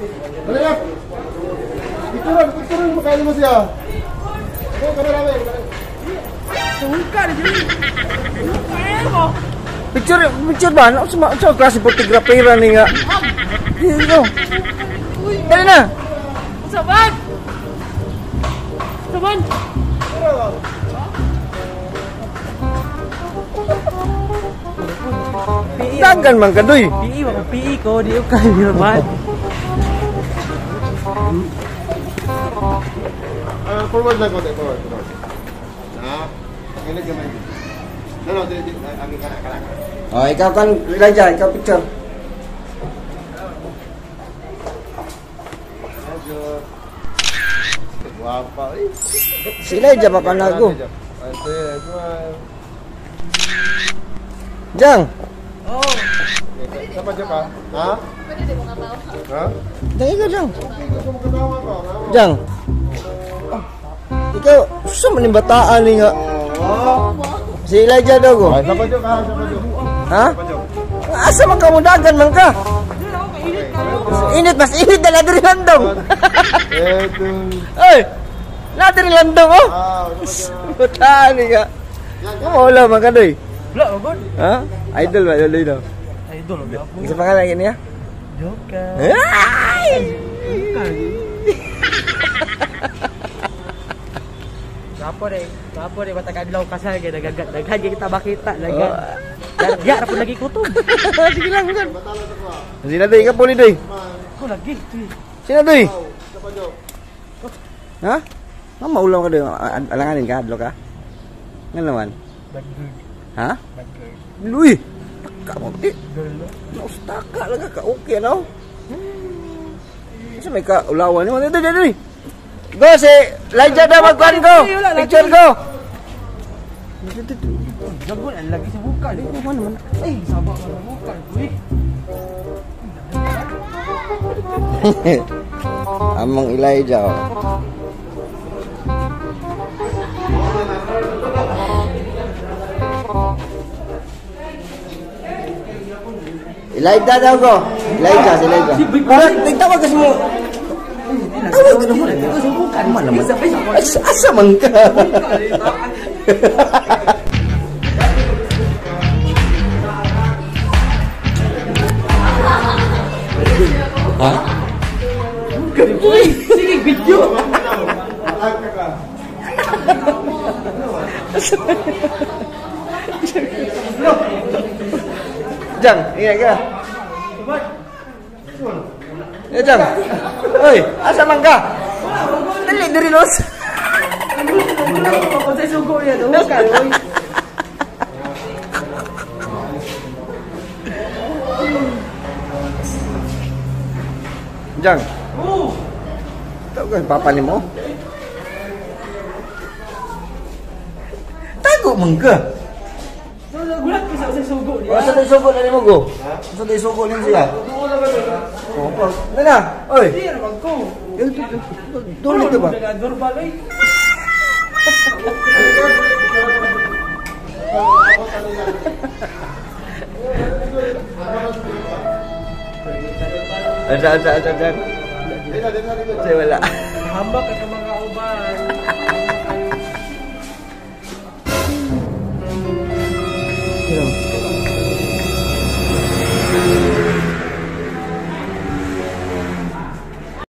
Dali ya. Picturean mo kayo mo siya. Oh, kamera mo. Bukan jadi. Apa? Picture ba? Ano sa klase photographer ni nga? Dito. Dali na. Saban. Saban. Dagan man ka doy. PI wag PI ko di ka naman. Forward lang konti, forward. Nah, ini gamay. No, dili ang kana. Oh, ikaw kan Elijah, ikaw picture. Guapa. Si Elijah pa panago. Ate, Jang. Oh. Siapa siapa? Hah? Hah? Jang ikaw Jang. Ikaw mo katawa ko. Jang. Ikaw sa maning bataan ni nga. Si Elijah daw ko. Ay, siapa juga? Siapa juga? Ha? Siapa juga? Asa man ka mo dagan man ka? Init mas init na diri landong. Itu. Oy. Na diri landong oh. Ah, Bataan ni nga. Wala man ka doy. Wala god. Ha? Idol ba doy daw? Idol ba? Isa pa lagi niya? Joker. Ay! Apa deh bata kadlaw kasal ge dagagat kita bakita dagat. Darga ra pud lagi kutob. Sige lang kan. Sina doy ka puli doy. Ko lagi. Sina doy? siapa juga? Ha? Maulam ka doy. Alanganin ka adlo ka. Nga naman. Bad girl. Ha? Bad girl. Luy. Kamu di. Girl. Naustaka lang ka okay no. Sa may ka ulawan ni mo doy. Go si Elijah daw magkuhan ko. Picture ko. Jago ang lagi sa buka di mo naman. Ay, sabak sa buka. Amang Elijah. Elijah daw ko. Elijah, si Elijah. Tingtawa ka mo. Tawag ka naman. Bukan man naman. Asa man ka? Ha? Uy, sige video. Jang, ingat ka. Ya Jang. Oi, asa man ka? Dali diri los. Ako sa sugo niya do kan. Jang. Tahu kan papa ni mo? Tago man ka. Gulat ko sa sugo niya. Asa tayo sugo na ni mo go? Asa tayo sugo ni siya? Oh, pa. Nana, oi. Di naman ko. Duli ka ba? Normal ay. Ada. Saya wala. Hambak ka sa mga uban.